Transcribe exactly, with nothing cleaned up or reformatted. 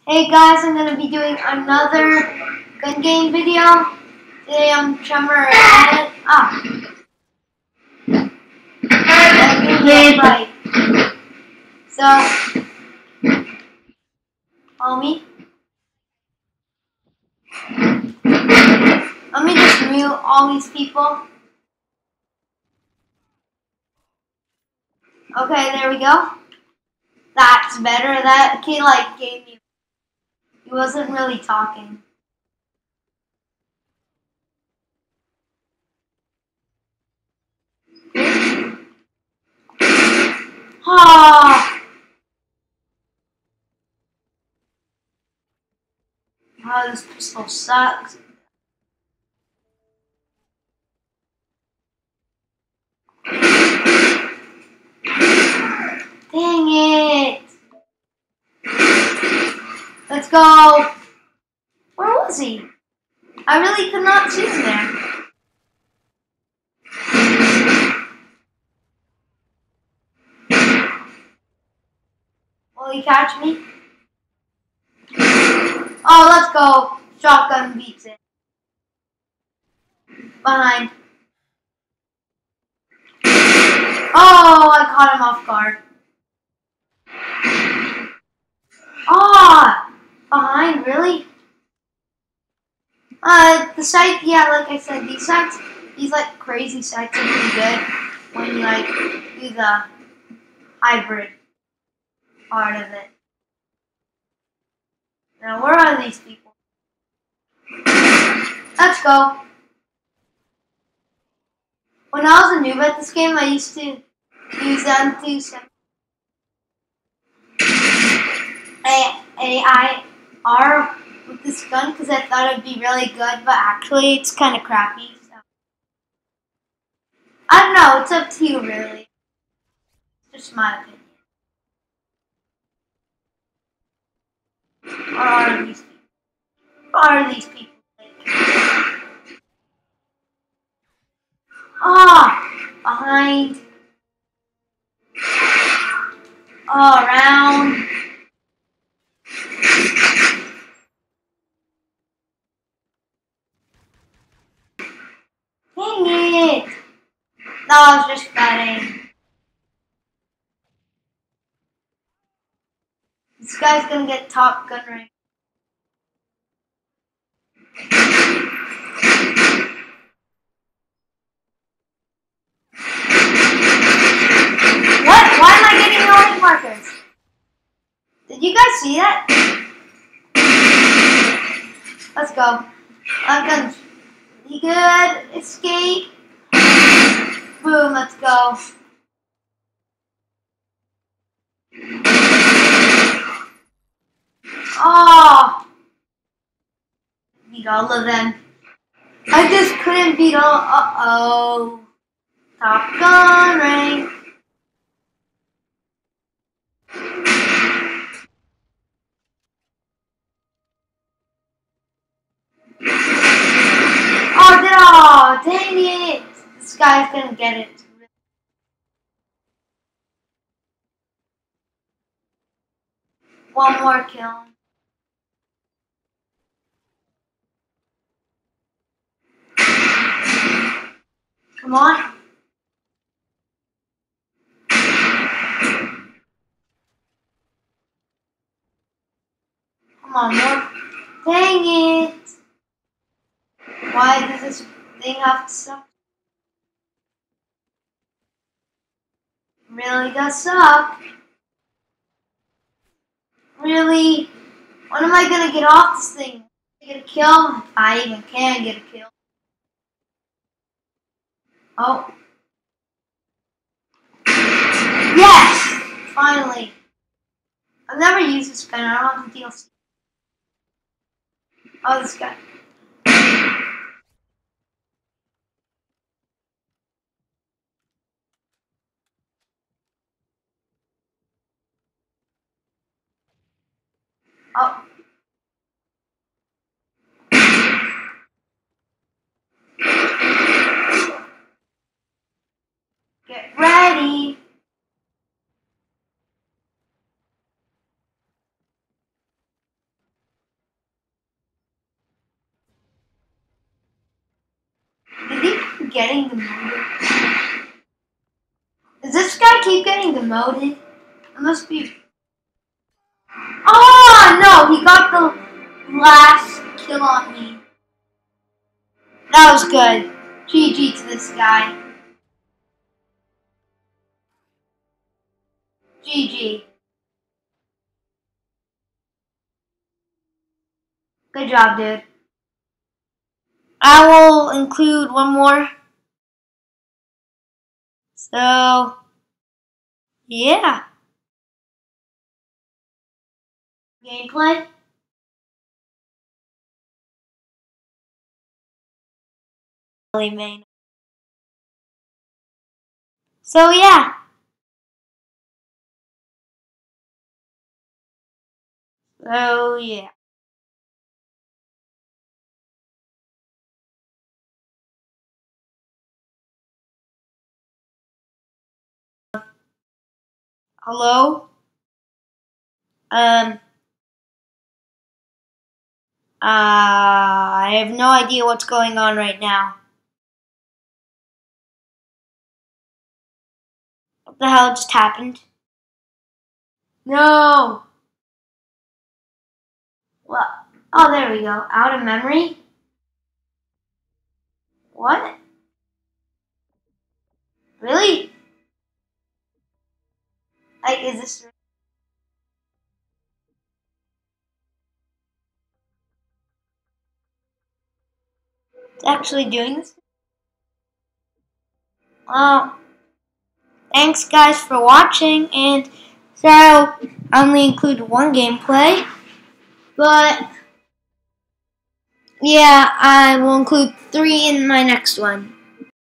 Hey guys, I'm gonna be doing another gun game video. Today I'm Tremor and ah, yeah, right. So, homie, let me just mute all these people. Okay, there we go. That's better. That kid like gave me. He wasn't really talking. Ah, oh, this pistol sucks. Dang it! Let's go. Where was he? I really could not see him there. Will he catch me? Oh, let's go. Shotgun beats it. Behind. Oh, I caught him off guard. Ah, behind, really? Uh, the sight, yeah, like I said, these sights, these like crazy sights are pretty good when you like do the hybrid part of it. Now, where are these people? Let's go. When I was a noob at this game, I used to use them to send A I R with this gun because I thought it'd be really good, but actually it's kind of crappy. So. I don't know, it's up to you really. It's just my opinion. Or are these people? Or are these people like? Ah, behind. Oh, around. Dang it! That was just bad aim. This guy's gonna get top gun rank. What? Why am I getting no hit markers? Did you guys see that? Let's go. That gun's pretty good. Escape. Boom, let's go. Oh! Beat all of them. I just couldn't beat all. Uh oh. Top gun rank. Oh, did oh, dang it! This guy's gonna get it. One more kill. Come on. Come on, more. Dang it! Why does this thing have to suck? Really does suck. Really? When am I gonna get off this thing? Get a kill? If I even can get a kill. Oh. Yes! Finally. I've never used this gun. I don't have the D L C. Oh, this guy. Oh. Get ready. keep getting demoted? Does this guy keep getting demoted? It must be. Oh no! He got the last kill on me. That was good. G G to this guy. G G. Good job, dude. I will include one more. So, yeah. Gameplay. Main. So, yeah. So, yeah. Hello? Um, uh, I have no idea what's going on right now. What the hell just happened? No! Well, oh, there we go. Out of memory? What? Really? Like, is this... It's actually doing this? Well, thanks guys for watching, and so I only included one gameplay, but yeah, I will include three in my next one.